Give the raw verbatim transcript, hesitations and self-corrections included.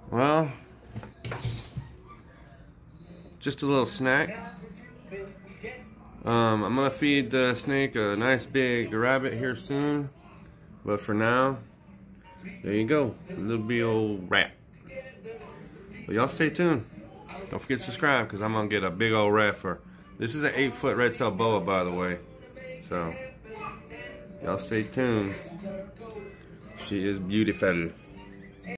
Well, just a little snack. Um, I'm gonna feed the snake a nice big rabbit here soon, but for now, there you go, a little big old rat. But y'all stay tuned. Don't forget to subscribe, because I'm gonna get a big old rat for. This is an eight foot red-tailed boa, by the way. So y'all stay tuned. She is beautiful.